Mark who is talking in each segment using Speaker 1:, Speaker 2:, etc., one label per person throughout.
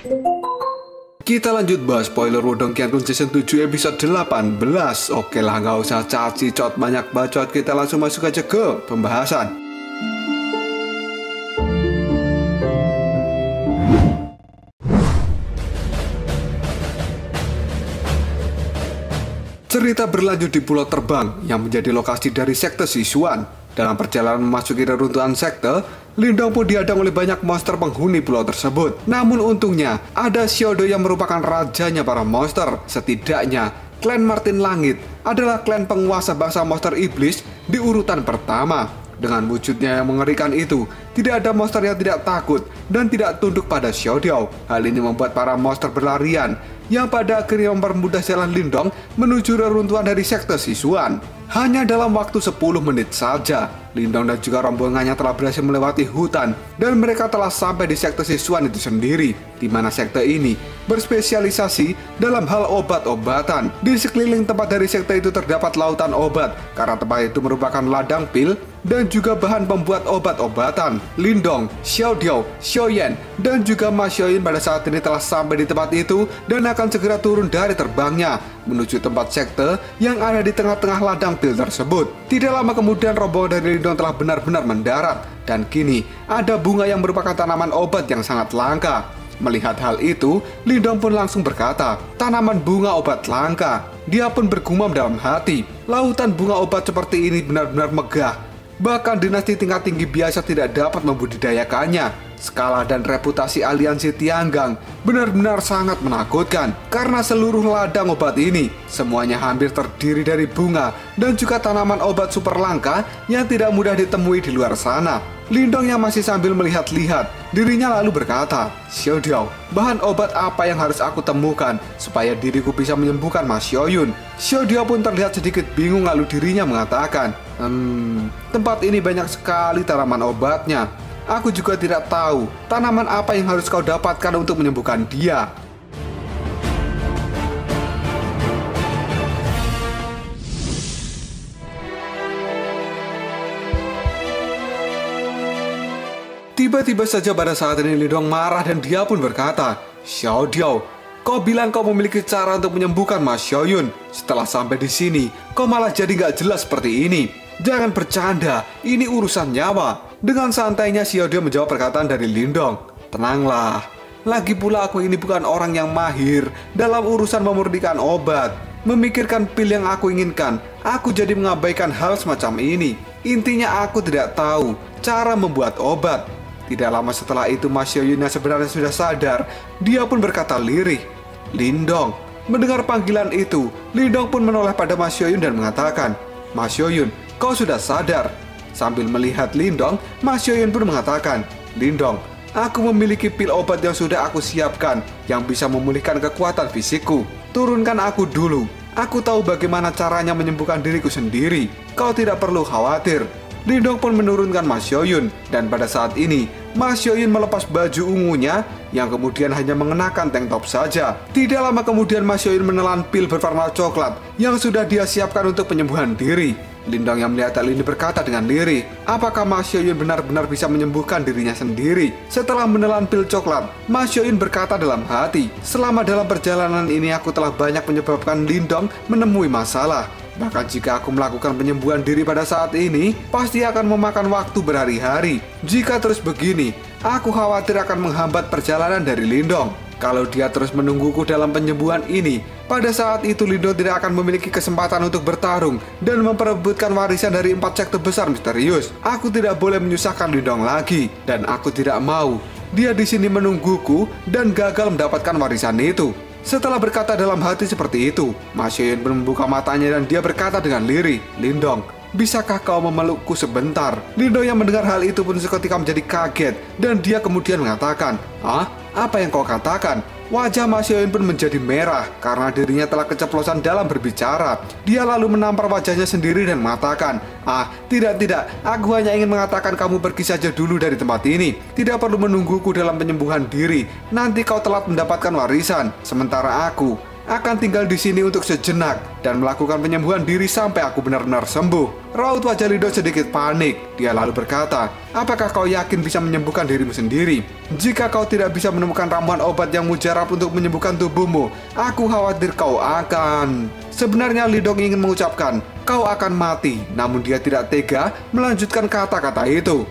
Speaker 1: Kita lanjut bahas spoiler Wudong Qiankun Season 7 episode 18. Oke lah, nggak usah caci cot banyak bacot, kita langsung masuk aja ke pembahasan. Cerita berlanjut di Pulau Terbang yang menjadi lokasi dari sekte Sichuan. Dalam perjalanan memasuki reruntuhan sekte, Lindong pun dihadang oleh banyak monster penghuni pulau tersebut. Namun untungnya, ada Xiaodo yang merupakan rajanya para monster. Setidaknya, klan Martin Langit adalah klan penguasa bangsa monster iblis di urutan pertama. Dengan wujudnya yang mengerikan itu, tidak ada monster yang tidak takut dan tidak tunduk pada Xiaodiao. Hal ini membuat para monster berlarian, yang pada akhirnya mempermudah jalan Lindong menuju reruntuhan dari sekte Sichuan. Hanya dalam waktu 10 menit saja, Lindong dan juga rombongannya telah berhasil melewati hutan dan mereka telah sampai di sekte Sichuan itu sendiri, di mana sekte ini berspesialisasi dalam hal obat-obatan. Di sekeliling tempat dari sekte itu terdapat lautan obat, karena tempat itu merupakan ladang pil dan juga bahan pembuat obat-obatan. Lindong, Xiaodiao, Xiaoyan, dan juga Ma Xiaoyin pada saat ini telah sampai di tempat itu dan akan segera turun dari terbangnya menuju tempat sekte yang ada di tengah-tengah ladang pil tersebut. Tidak lama kemudian rombongan dari Lindong telah benar-benar mendarat dan kini ada bunga yang merupakan tanaman obat yang sangat langka. Melihat hal itu, Lindong pun langsung berkata, "Tanaman bunga obat langka." Dia pun bergumam dalam hati, lautan bunga obat seperti ini benar-benar megah. Bahkan dinasti tingkat tinggi biasa tidak dapat membudidayakannya. Skala dan reputasi aliansi Tianggang benar-benar sangat menakutkan karena seluruh ladang obat ini semuanya hampir terdiri dari bunga dan juga tanaman obat super langka yang tidak mudah ditemui di luar sana. Lindong yang masih sambil melihat-lihat, dirinya lalu berkata, "Xiaodiao, bahan obat apa yang harus aku temukan supaya diriku bisa menyembuhkan Ma Xiaoyun?" Xiaodiao pun terlihat sedikit bingung lalu dirinya mengatakan, tempat ini banyak sekali tanaman obatnya. Aku juga tidak tahu tanaman apa yang harus kau dapatkan untuk menyembuhkan dia." Tiba-tiba saja pada saat ini Lindong marah dan dia pun berkata, "Xiaodiao, kau bilang kau memiliki cara untuk menyembuhkan Ma Xiaoyun. Setelah sampai di sini, kau malah jadi nggak jelas seperti ini. Jangan bercanda, ini urusan nyawa." Dengan santainya Xiaodiao menjawab perkataan dari Lindong. "Tenanglah, lagi pula aku ini bukan orang yang mahir dalam urusan memurnikan obat. Memikirkan pil yang aku inginkan, aku jadi mengabaikan hal semacam ini. Intinya aku tidak tahu cara membuat obat." Tidak lama setelah itu Ma Xiaoyun yang sebenarnya sudah sadar, dia pun berkata lirih, "Lindong." Mendengar panggilan itu, Lindong pun menoleh pada Ma Xiaoyun dan mengatakan, "Ma Xiaoyun, kau sudah sadar?" Sambil melihat Lindong, Ma Xiaoyun pun mengatakan, "Lindong, aku memiliki pil obat yang sudah aku siapkan yang bisa memulihkan kekuatan fisikku. Turunkan aku dulu. Aku tahu bagaimana caranya menyembuhkan diriku sendiri. Kau tidak perlu khawatir." Lindong pun menurunkan Ma Xiaoyun dan pada saat ini Ma Xiaoyun melepas baju ungunya yang kemudian hanya mengenakan tank top saja. Tidak lama kemudian Ma Xiaoyun menelan pil berwarna coklat yang sudah dia siapkan untuk penyembuhan diri. Lindong yang melihat hal ini berkata dengan lirih, apakah Ma Xiaoyun benar-benar bisa menyembuhkan dirinya sendiri? Setelah menelan pil coklat, Ma Xiaoyun berkata dalam hati, "Selama dalam perjalanan ini aku telah banyak menyebabkan Lindong menemui masalah. Bahkan jika aku melakukan penyembuhan diri pada saat ini, pasti akan memakan waktu berhari-hari. Jika terus begini, aku khawatir akan menghambat perjalanan dari Lindong. Kalau dia terus menungguku dalam penyembuhan ini, pada saat itu Lindong tidak akan memiliki kesempatan untuk bertarung dan memperebutkan warisan dari 4 sekte besar misterius. Aku tidak boleh menyusahkan Lindong lagi, dan aku tidak mau dia di sini menungguku dan gagal mendapatkan warisan itu." Setelah berkata dalam hati seperti itu, Ma Xiaoyun pun membuka matanya dan dia berkata dengan lirih, "Lindong, bisakah kau memelukku sebentar?" Lindong yang mendengar hal itu pun seketika menjadi kaget dan dia kemudian mengatakan, "Hah? Apa yang kau katakan?" Wajah Ma Xiaoyun pun menjadi merah karena dirinya telah keceplosan dalam berbicara. Dia lalu menampar wajahnya sendiri dan mengatakan, tidak, aku hanya ingin mengatakan kamu pergi saja dulu dari tempat ini. Tidak perlu menungguku dalam penyembuhan diri. Nanti kau telat mendapatkan warisan. Sementara akan tinggal di sini untuk sejenak dan melakukan penyembuhan diri sampai aku benar-benar sembuh. Raut wajah Lindong sedikit panik. Dia lalu berkata, apakah kau yakin bisa menyembuhkan dirimu sendiri? Jika kau tidak bisa menemukan ramuan obat yang mujarab untuk menyembuhkan tubuhmu, aku khawatir kau akan... Sebenarnya Lindong ingin mengucapkan, kau akan mati, namun dia tidak tega melanjutkan kata-kata itu.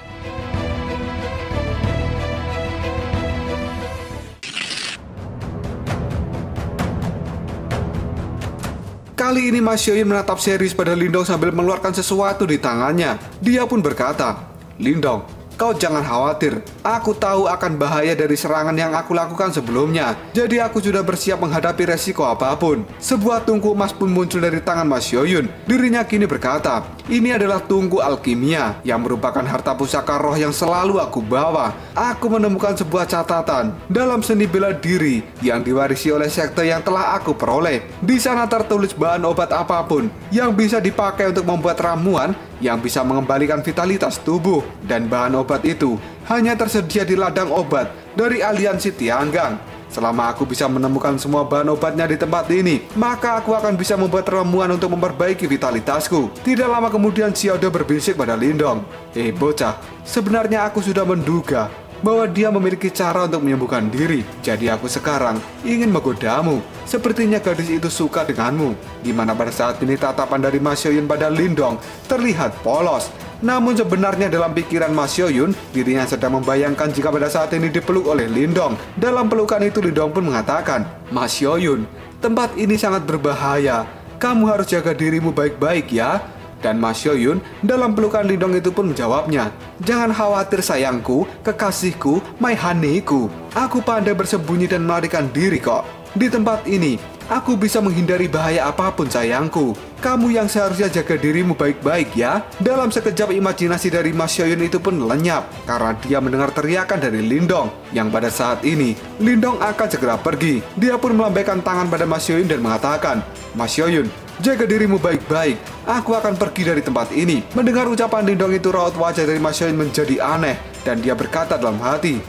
Speaker 1: Kali ini Mas Xiaoyan menatap serius pada Lindong sambil mengeluarkan sesuatu di tangannya. Dia pun berkata, Lindong, kau jangan khawatir. Aku tahu akan bahaya dari serangan yang aku lakukan sebelumnya. Jadi aku sudah bersiap menghadapi resiko apapun. Sebuah tungku emas pun muncul dari tangan Mas Xiaoyan. Dirinya kini berkata, ini adalah tungku alkimia yang merupakan harta pusaka roh yang selalu aku bawa. Aku menemukan sebuah catatan dalam seni bela diri yang diwarisi oleh sekte yang telah aku peroleh. Di sana tertulis bahan obat apapun yang bisa dipakai untuk membuat ramuan yang bisa mengembalikan vitalitas tubuh. Dan bahan obat itu hanya tersedia di ladang obat dari aliansi Tianggang. Selama aku bisa menemukan semua bahan obatnya di tempat ini, maka aku akan bisa membuat ramuan untuk memperbaiki vitalitasku. Tidak lama kemudian Xiaoda berbisik pada Lindong, bocah, sebenarnya aku sudah menduga bahwa dia memiliki cara untuk menyembuhkan diri. Jadi aku sekarang ingin menggodamu. Sepertinya gadis itu suka denganmu. Dimana pada saat ini tatapan dari Mas Xiaoyan pada Lindong terlihat polos. Namun sebenarnya dalam pikiran Mas Xiaoyan, dirinya sedang membayangkan jika pada saat ini dipeluk oleh Lindong. Dalam pelukan itu Lindong pun mengatakan, Mas Xiaoyan, tempat ini sangat berbahaya. Kamu harus jaga dirimu baik-baik ya. Dan Mas Xiaoyan dalam pelukan Lindong itu pun menjawabnya, jangan khawatir sayangku, kekasihku, my honey-ku. Aku pandai bersembunyi dan melarikan diri kok. Di tempat ini, aku bisa menghindari bahaya apapun sayangku. Kamu yang seharusnya jaga dirimu baik-baik ya. Dalam sekejap imajinasi dari Mas Xiaoyan itu pun lenyap karena dia mendengar teriakan dari Lindong. Yang pada saat ini, Lindong akan segera pergi. Dia pun melambaikan tangan pada Mas Xiaoyan dan mengatakan, Mas Xiaoyan, jaga dirimu baik-baik. Aku akan pergi dari tempat ini. Mendengar ucapan Lindong itu, raut wajah dari Mas Xiaoyan menjadi aneh. Dan dia berkata dalam hati,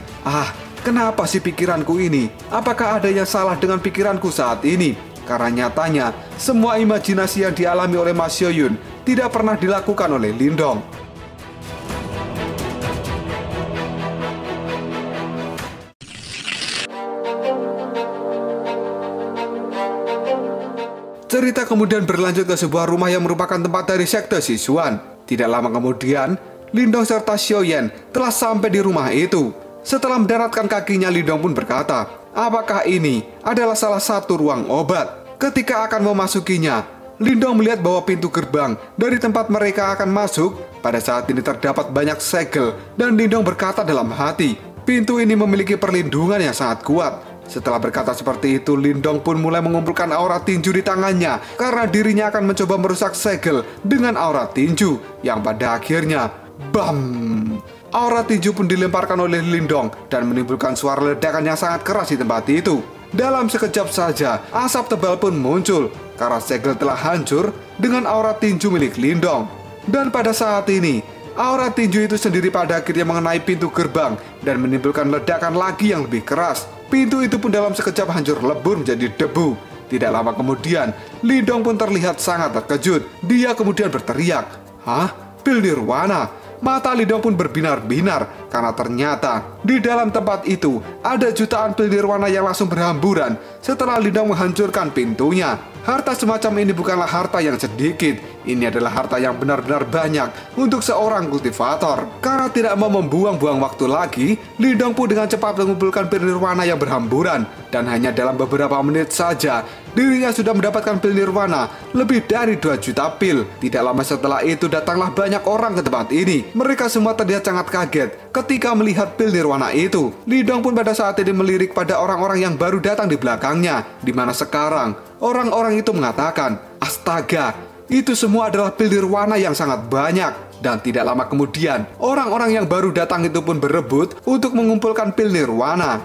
Speaker 1: kenapa sih pikiranku ini? Apakah ada yang salah dengan pikiranku saat ini? Karena nyatanya, semua imajinasi yang dialami oleh Mas Xiaoyan tidak pernah dilakukan oleh Lindong. Cerita kemudian berlanjut ke sebuah rumah yang merupakan tempat dari sekte Sichuan. Tidak lama kemudian, Lindong serta Xiaoyan telah sampai di rumah itu. Setelah mendaratkan kakinya, Lindong pun berkata, apakah ini adalah salah satu ruang obat? Ketika akan memasukinya, Lindong melihat bahwa pintu gerbang dari tempat mereka akan masuk pada saat ini terdapat banyak segel. Dan Lindong berkata dalam hati, pintu ini memiliki perlindungan yang sangat kuat. Setelah berkata seperti itu, Lindong pun mulai mengumpulkan aura tinju di tangannya karena dirinya akan mencoba merusak segel dengan aura tinju yang pada akhirnya, BAM! Aura tinju pun dilemparkan oleh Lindong dan menimbulkan suara ledakan yang sangat keras di tempat itu. Dalam sekejap saja, asap tebal pun muncul karena segel telah hancur dengan aura tinju milik Lindong. Dan pada saat ini, aura tinju itu sendiri pada akhirnya mengenai pintu gerbang dan menimbulkan ledakan lagi yang lebih keras. Pintu itu pun dalam sekejap hancur lebur menjadi debu. Tidak lama kemudian, Lindong pun terlihat sangat terkejut. Dia kemudian berteriak, Pil Nirwana? Mata Lindong pun berbinar-binar karena ternyata di dalam tempat itu ada jutaan pil nirwana yang langsung berhamburan setelah Lindong menghancurkan pintunya. Harta semacam ini bukanlah harta yang sedikit. Ini adalah harta yang benar-benar banyak untuk seorang kultivator. Karena tidak mau membuang-buang waktu lagi, Lindong pun dengan cepat mengumpulkan pil nirwana yang berhamburan. Dan hanya dalam beberapa menit saja, dirinya sudah mendapatkan pil nirwana lebih dari 2 juta pil. Tidak lama setelah itu datanglah banyak orang ke tempat ini. Mereka semua terlihat sangat kaget ketika melihat pil nirwana itu. Lindong pun pada saat ini melirik pada orang-orang yang baru datang di belakangnya, di mana sekarang orang-orang itu mengatakan, astaga, itu semua adalah pil nirwana yang sangat banyak. Dan tidak lama kemudian, orang-orang yang baru datang itu pun berebut untuk mengumpulkan pil nirwana.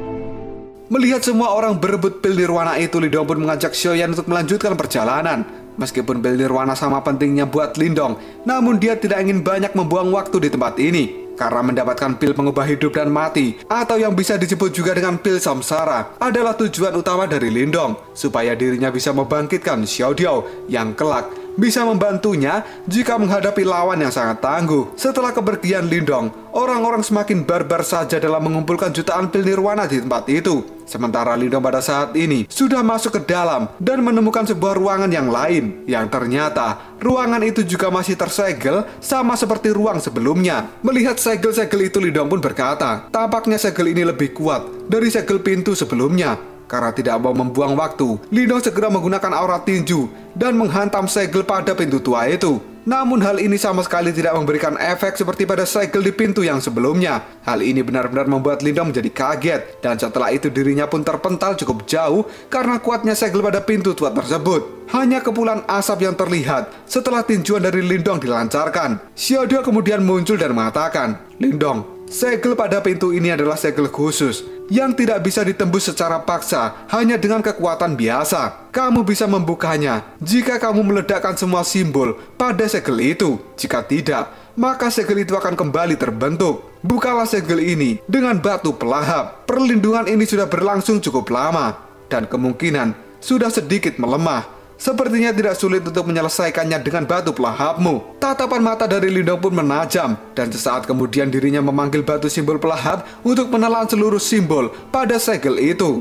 Speaker 1: Melihat semua orang berebut pil nirwana itu, Lindong pun mengajak Xiaoyan untuk melanjutkan perjalanan. Meskipun pil nirwana sama pentingnya buat Lindong, namun dia tidak ingin banyak membuang waktu di tempat ini. Karena mendapatkan pil pengubah hidup dan mati, atau yang bisa disebut juga dengan pil samsara, adalah tujuan utama dari Lindong, supaya dirinya bisa membangkitkan Xiao Diao yang kelak bisa membantunya jika menghadapi lawan yang sangat tangguh. Setelah kepergian Lindong, orang-orang semakin barbar saja dalam mengumpulkan jutaan pil nirwana di tempat itu. Sementara Lindong pada saat ini sudah masuk ke dalam dan menemukan sebuah ruangan yang lain, yang ternyata ruangan itu juga masih tersegel sama seperti ruang sebelumnya. Melihat segel-segel itu, Lindong pun berkata, tampaknya segel ini lebih kuat dari segel pintu sebelumnya. Karena tidak mau membuang waktu, Lindong segera menggunakan aura tinju dan menghantam segel pada pintu tua itu. Namun hal ini sama sekali tidak memberikan efek seperti pada segel di pintu yang sebelumnya. Hal ini benar-benar membuat Lindong menjadi kaget, dan setelah itu dirinya pun terpental cukup jauh karena kuatnya segel pada pintu tua tersebut. Hanya kepulan asap yang terlihat setelah tinjuan dari Lindong dilancarkan. Xiao Diao kemudian muncul dan mengatakan, "Lindong, segel pada pintu ini adalah segel khusus yang tidak bisa ditembus secara paksa hanya dengan kekuatan biasa. Kamu bisa membukanya jika kamu meledakkan semua simbol pada segel itu. Jika tidak, maka segel itu akan kembali terbentuk. Bukalah segel ini dengan batu pelahap. Perlindungan ini sudah berlangsung cukup lama dan kemungkinan sudah sedikit melemah. Sepertinya tidak sulit untuk menyelesaikannya dengan batu pelahapmu." Tatapan mata dari Lindong pun menajam, dan sesaat kemudian dirinya memanggil batu simbol pelahap untuk menelan seluruh simbol pada segel itu.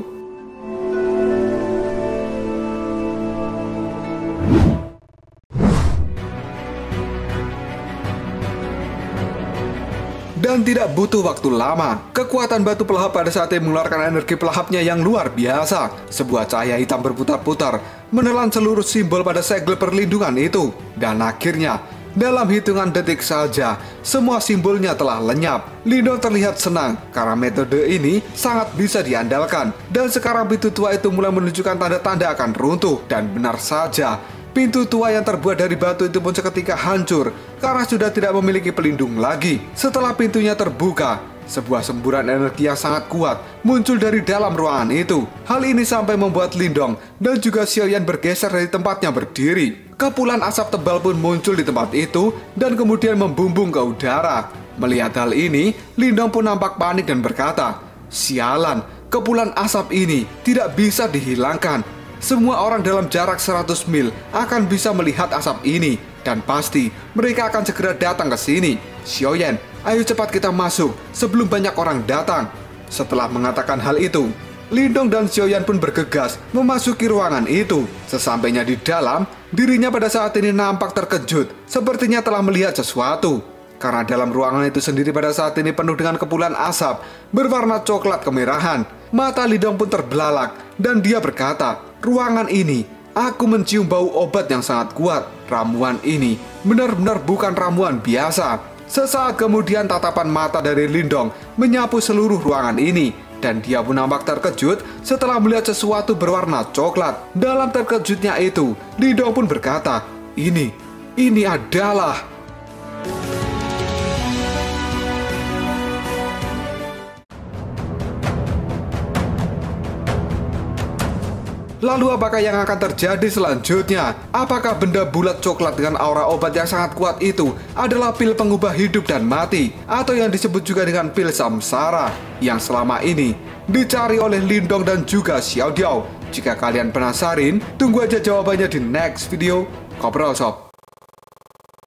Speaker 1: Dan tidak butuh waktu lama, kekuatan batu pelahap pada saat ini mengeluarkan energi pelahapnya yang luar biasa. Sebuah cahaya hitam berputar-putar menelan seluruh simbol pada segel perlindungan itu. Dan akhirnya, dalam hitungan detik saja, semua simbolnya telah lenyap. Lindong terlihat senang karena metode ini sangat bisa diandalkan. Dan sekarang pintu tua itu mulai menunjukkan tanda-tanda akan runtuh. Dan benar saja, pintu tua yang terbuat dari batu itu pun seketika hancur karena sudah tidak memiliki pelindung lagi. Setelah pintunya terbuka, sebuah semburan energi yang sangat kuat muncul dari dalam ruangan itu. Hal ini sampai membuat Lindong dan juga Xiaoyan bergeser dari tempatnya berdiri. Kepulan asap tebal pun muncul di tempat itu dan kemudian membumbung ke udara. Melihat hal ini, Lindong pun nampak panik dan berkata, "Sialan, kepulan asap ini tidak bisa dihilangkan. Semua orang dalam jarak 100 mil akan bisa melihat asap ini, dan pasti mereka akan segera datang ke sini. Xiaoyan, ayo cepat kita masuk sebelum banyak orang datang." Setelah mengatakan hal itu, Lindong dan Xiaoyan pun bergegas memasuki ruangan itu. Sesampainya di dalam, dirinya pada saat ini nampak terkejut, sepertinya telah melihat sesuatu. Karena dalam ruangan itu sendiri pada saat ini penuh dengan kepulan asap berwarna coklat kemerahan. Mata Lindong pun terbelalak dan dia berkata, "Ruangan ini, aku mencium bau obat yang sangat kuat. Ramuan ini benar-benar bukan ramuan biasa." Sesaat kemudian tatapan mata dari Lindong menyapu seluruh ruangan ini, dan dia pun nampak terkejut setelah melihat sesuatu berwarna coklat. Dalam terkejutnya itu, Lindong pun berkata, Ini adalah..." Lalu apakah yang akan terjadi selanjutnya? Apakah benda bulat coklat dengan aura obat yang sangat kuat itu adalah pil pengubah hidup dan mati, atau yang disebut juga dengan pil samsara yang selama ini dicari oleh Lindong dan juga Xiao Diao? Jika kalian penasaran, tunggu aja jawabannya di next video. Koprol Sob.